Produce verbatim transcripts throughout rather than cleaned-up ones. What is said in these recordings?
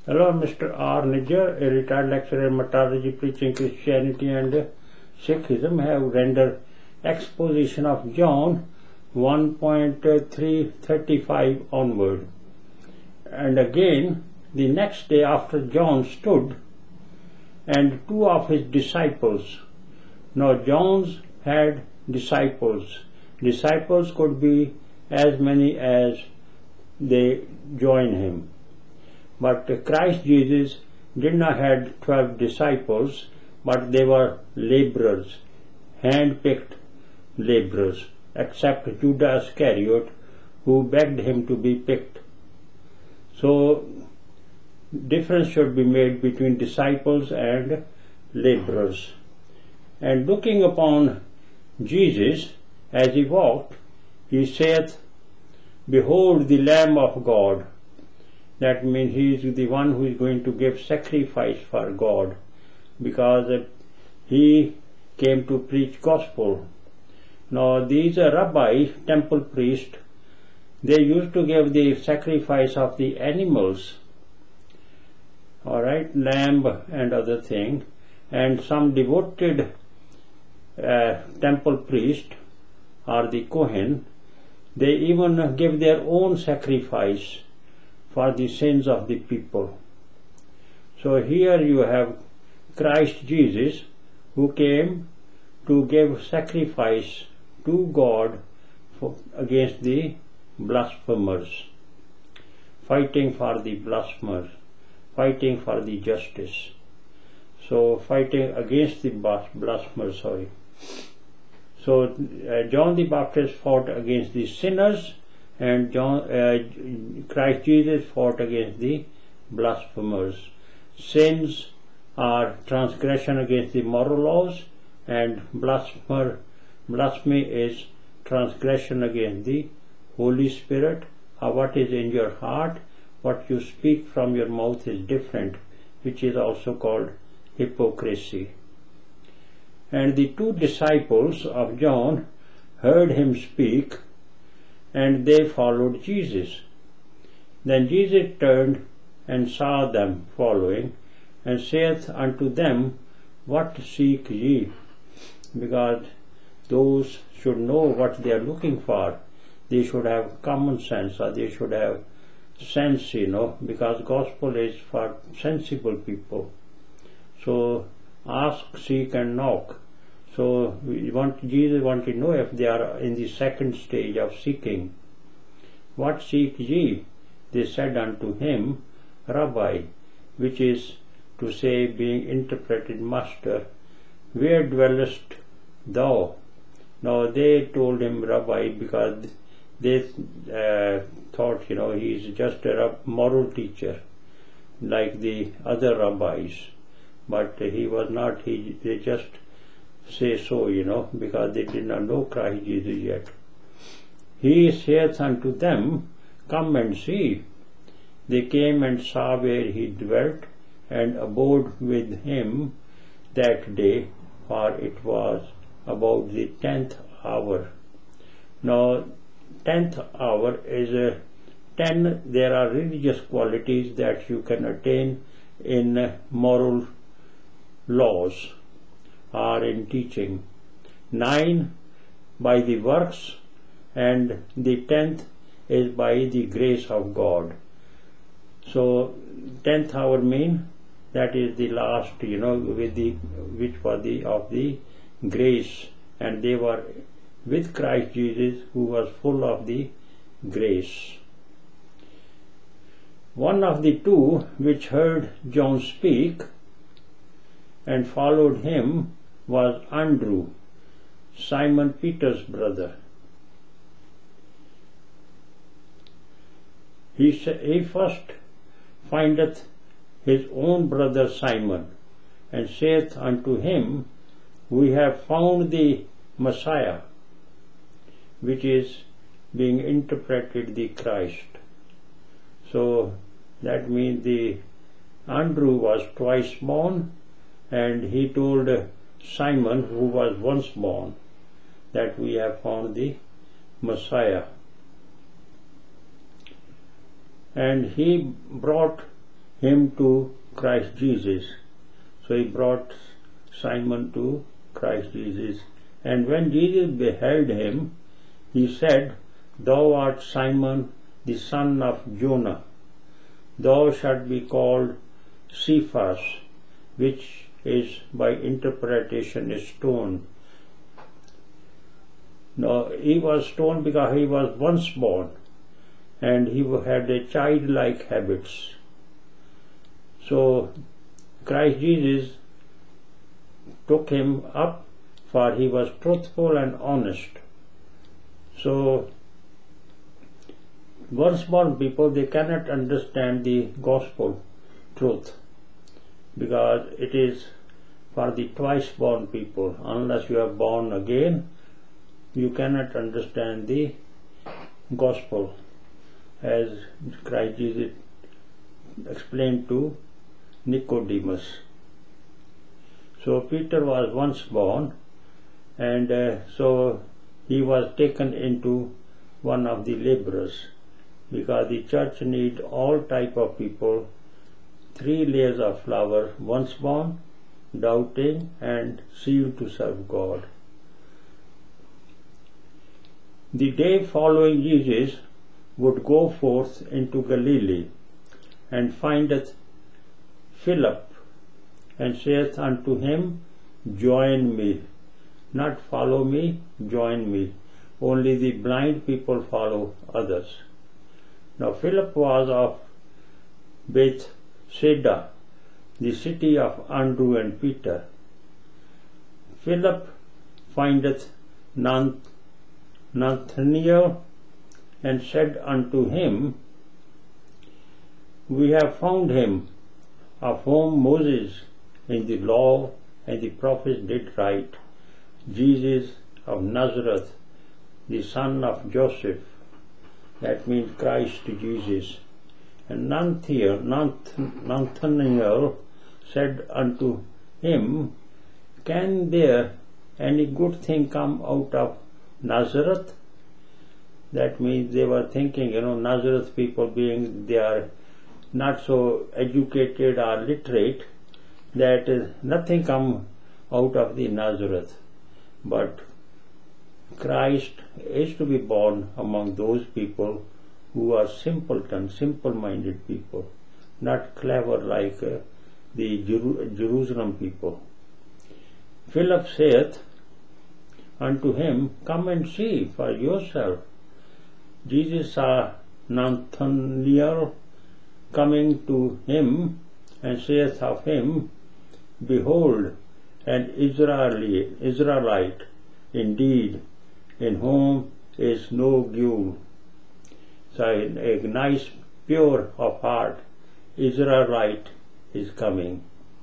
Hello, Mister R. Nijjar, a retired lecturer in methodology preaching Christianity and Sikhism, have rendered exposition of John one point three thirty-five onward. And again, the next day after John stood, and two of his disciples. Now John's had disciples. Disciples could be as many as they join him. But Christ Jesus did not have twelve disciples, but they were laborers, hand-picked laborers, except Judas Iscariot, who begged him to be picked. So difference should be made between disciples and laborers. And looking upon Jesus as he walked, he saith, Behold the Lamb of God. That means he is the one who is going to give sacrifice for God, because he came to preach gospel. Now these rabbis, temple priests, they used to give the sacrifice of the animals, alright, lamb and other thing, and some devoted uh, temple priest or the Kohen, they even give their own sacrifice for the sins of the people. So here you have Christ Jesus, who came to give sacrifice to God for, against the blasphemers, fighting for the blasphemers, fighting for the justice. So fighting against the blasphemers, sorry. So uh, John the Baptist fought against the sinners, and John, uh, Christ Jesus fought against the blasphemers. Sins are transgression against the moral laws, and blasphemer, blasphemy is transgression against the Holy Spirit. Or what is in your heart, what you speak from your mouth is different, which is also called hypocrisy. And the two disciples of John heard him speak, and they followed Jesus. Then Jesus turned and saw them following, and saith unto them, What seek ye? Because those should know what they are looking for. They should have common sense, or they should have sense, you know, because gospel is for sensible people. So ask, seek and knock. So we want, Jesus wanted to know if they are in the second stage of seeking. What seek ye? They said unto him, Rabbi, which is to say, being interpreted, Master, where dwellest thou? Now they told him Rabbi because they uh, thought, you know, he is just a moral teacher like the other rabbis, but he was not. He they just say so, you know, because they did not know Christ Jesus yet. He saith unto them, Come and see. They came and saw where he dwelt, and abode with him that day, for it was about the tenth hour. Now, tenth hour is a ten. There are religious qualities that you can attain in moral laws or in teaching. Nine by the works, and the tenth is by the grace of God. So tenth hour mean that is the last, you know, with the which was the of the grace, and they were with Christ Jesus, who was full of the grace. One of the two which heard John speak and followed him was Andrew, Simon Peter's brother. He, he first findeth his own brother Simon, and saith unto him, We have found the Messiah, which is being interpreted the Christ. So that means the Andrew was twice born, and he told Simon, who was once born, that we have found the Messiah. And he brought him to Christ Jesus. So he brought Simon to Christ Jesus. And when Jesus beheld him, he said, Thou art Simon, the son of Jonah. Thou shalt be called Cephas, which is by interpretation a stone. Now, he was stoned because he was once born and he had a childlike habits. So Christ Jesus took him up, for he was truthful and honest. So once born people, they cannot understand the gospel truth, because it is for the twice born people. Unless you are born again, you cannot understand the gospel, as Christ Jesus explained to Nicodemus. So Peter was once born, and uh, so he was taken into one of the laborers, because the church need all type of people, three layers of flour: once born, doubting, and sealed to serve God. The day following, Jesus would go forth into Galilee, and findeth Philip, and saith unto him, Join me. Not follow me, join me. Only the blind people follow others. Now Philip was of Bethsaida, the city of Andrew and Peter. Philip findeth Nathanael, and said unto him, We have found him, of whom Moses in the law and the prophets did write, Jesus of Nazareth, the son of Joseph. That means Christ Jesus. And Nathanael said unto him, Can there any good thing come out of Nazareth? That means they were thinking, you know, Nazareth people being, they are not so educated or literate, that uh, nothing come out of the Nazareth. But Christ is to be born among those people who are simpleton, simple-minded people, not clever like uh, the Jeru Jerusalem people. Philip saith unto him, Come and see for yourself. Jesus saw Nathanael coming to him, and saith of him, Behold, an Israelite, Israelite indeed, in whom is no guile. So a nice, pure of heart Israelite is coming.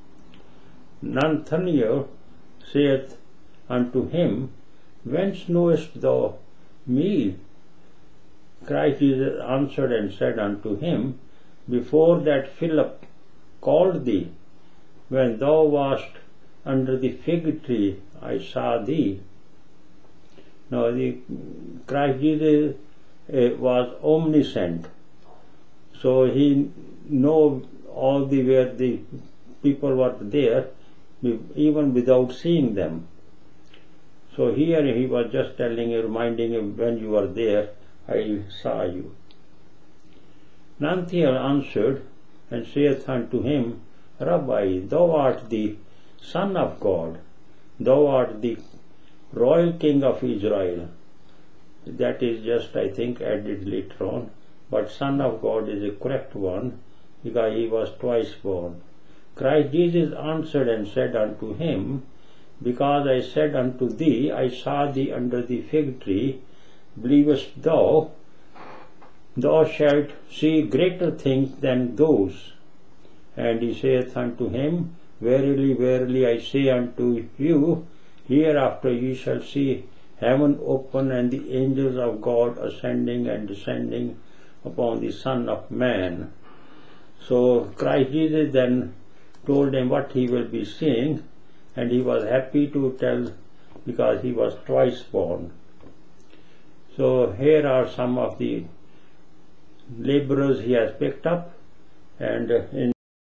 Nathanael saith unto him, Whence knowest thou me? Christ Jesus answered and said unto him, Before that Philip called thee, when thou wast under the fig tree, I saw thee. Now the Christ Jesus uh, was omniscient, so he know all the where the people were there, even without seeing them. So here he was just telling you, reminding him, when you were there, I saw you. Nathanael answered and saith unto him, Rabbi, thou art the Son of God, thou art the royal King of Israel. That is just, I think, added later on, but Son of God is a correct one, because he was twice born. Christ Jesus answered and said unto him, Because I said unto thee, I saw thee under the fig tree, believest thou? Thou shalt see greater things than those. And he saith unto him, Verily, verily, I say unto you, hereafter ye shall see heaven open, and the angels of God ascending and descending upon the Son of Man. So Christ Jesus then told him what he will be seeing, and he was happy to tell, because he was twice born. So here are some of the laborers he has picked up, and in